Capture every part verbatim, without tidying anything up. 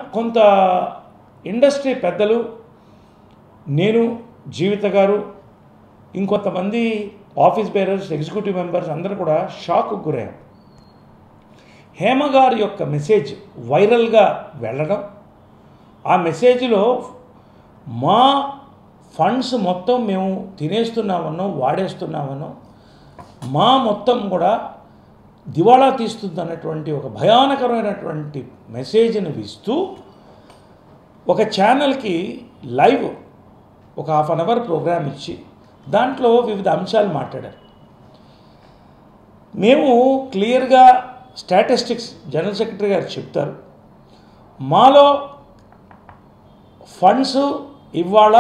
కొంత ఇండస్ట్రీ పెద్దలు, నేను, జీవిత గారు, ఇంకొంతమంది ఆఫీస్ బేరర్స్, ఎగ్జిక్యూటివ్ మెంబర్స్ అందరూ కూడా షాక్కు గురయ్యాం. హేమ గారి యొక్క మెసేజ్ వైరల్గా వెళ్ళడం, ఆ మెసేజ్లో మా ఫండ్స్ మొత్తం మేము తినేస్తున్నామనో వాడేస్తున్నామనో, మా మొత్తం కూడా దివాళా తీస్తుంది అన్నటువంటి ఒక భయానకరమైనటువంటి మెసేజ్ని ఇస్తూ ఒక ఛానల్కి లైవ్ ఒక హాఫ్ అన్ అవర్ ప్రోగ్రామ్ ఇచ్చి దాంట్లో వివిధ అంశాలు మాట్లాడారు. మేము క్లియర్గా స్టాటిస్టిక్స్ జనరల్ సెక్రటరీ గారు చెప్తారు, మాలో ఫండ్స్ ఇవాళ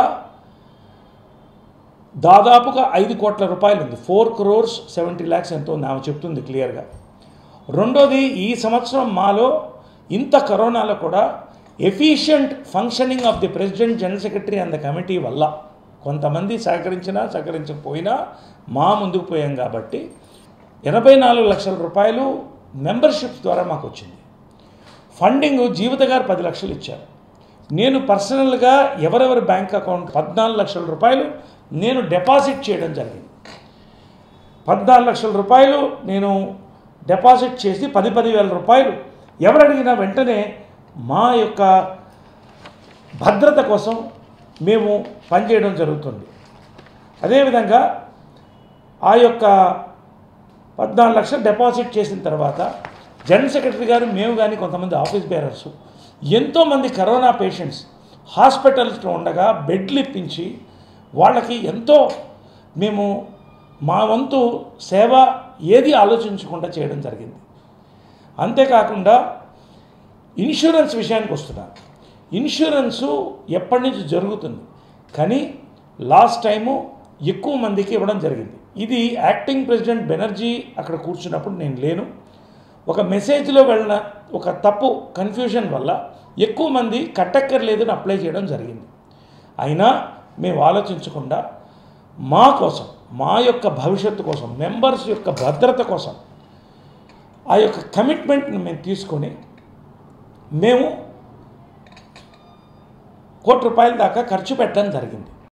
దాదాపుగా ఐదు కోట్ల రూపాయలు ఉంది. ఫోర్ క్రోర్స్ సెవెంటీ ల్యాక్స్ ఎంతో ఉంది, ఆమె చెప్తుంది క్లియర్గా. రెండోది, ఈ సంవత్సరం మాలో ఇంత కరోనాలో కూడా efficient functioning of the president, general secretary and the committee వల్ల కొంతమంది సహకరించినా సహకరించకపోయినా మా ముందుకు పోయాం కాబట్టి ఎనభై నాలుగు లక్షల రూపాయలు మెంబర్షిప్స్ ద్వారా మాకు వచ్చింది. ఫండింగ్ జీవిత గారు పది లక్షలు ఇచ్చారు. నేను పర్సనల్గా ఎవరెవరి బ్యాంక్ అకౌంట్ పద్నాలుగు లక్షల రూపాయలు నేను డిపాజిట్ చేయడం జరిగింది. పద్నాలుగు లక్షల రూపాయలు నేను డిపాజిట్ చేసి పది పది వేల రూపాయలు ఎవరు అడిగినా వెంటనే మా యొక్క భద్రత కోసం మేము పనిచేయడం జరుగుతుంది. అదేవిధంగా ఆ యొక్క పద్నాలుగు లక్షలు డిపాజిట్ చేసిన తర్వాత జనరల్ సెక్రటరీ గారు, మేము కానీ కొంతమంది ఆఫీస్ బేరర్స్, ఎంతోమంది కరోనా పేషెంట్స్ హాస్పిటల్స్లో ఉండగా బెడ్లు ఇప్పించి వాళ్ళకి ఎంతో మేము మా వంతు సేవ ఏది ఆలోచించకుండా చేయడం జరిగింది. అంతేకాకుండా ఇన్సూరెన్స్ విషయానికి వస్తున్నాను. ఇన్సూరెన్సు ఎప్పటి నుంచి జరుగుతుంది, కానీ లాస్ట్ టైము ఎక్కువ మందికి ఇవ్వడం జరిగింది. ఇది యాక్టింగ్ ప్రెసిడెంట్ బెనర్జీ అక్కడ కూర్చున్నప్పుడు నేను లేను. ఒక మెసేజ్లో వెళ్ళిన ఒక తప్పు కన్ఫ్యూజన్ వల్ల ఎక్కువ మంది కట్టక్కర్లేదని అప్లై చేయడం జరిగింది. అయినా మేము ఆలోచించకుండా మా కోసం, మా యొక్క భవిష్యత్తు కోసం, మెంబర్స్ యొక్క భద్రత కోసం ఆ యొక్క కమిట్మెంట్ని మేము తీసుకొని మేము కోటి రూపాయల దాకా ఖర్చు పెట్టడం జరిగింది.